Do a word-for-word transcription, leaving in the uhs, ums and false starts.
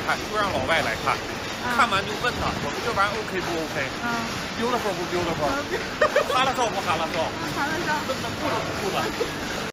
看，就让老外来看，看完就问他，我们这玩意儿 OK 不 OK？beautiful 不 beautiful？哈拉照不哈拉照？ 哈拉照。 问他酷不酷的？